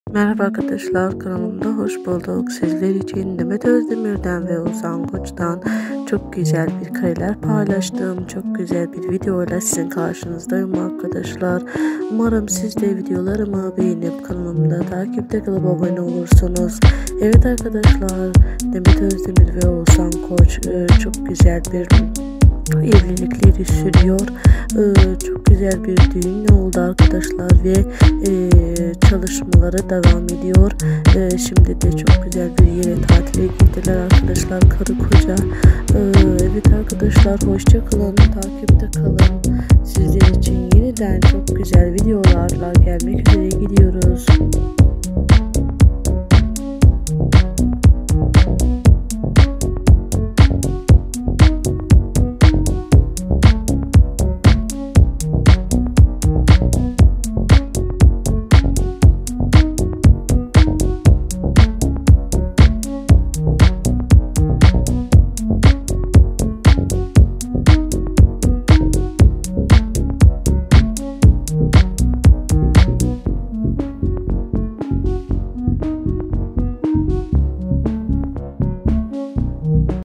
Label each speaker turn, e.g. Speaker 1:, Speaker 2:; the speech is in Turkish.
Speaker 1: Merhaba arkadaşlar, kanalımda hoş bulduk. Sizler için Demet Özdemir'den ve Ozan Koç'tan çok güzel bir kareler paylaştım. Çok güzel bir videoyla sizin karşınızdayım arkadaşlar. Umarım siz de videolarımı beğenip kanalımda takipte kalıp abone olursunuz. Evet arkadaşlar, Demet Özdemir ve Ozan Koç çok güzel bir evlilikleri sürüyor. Çok güzel bir düğün oldu arkadaşlar ve çalışmaları devam ediyor. Şimdi de çok güzel bir yere tatile gittiler arkadaşlar, karı koca. Evet arkadaşlar, hoşça kalın, takipte kalın. Sizler için yeniden çok güzel videolarla gelmek üzere gidiyoruz.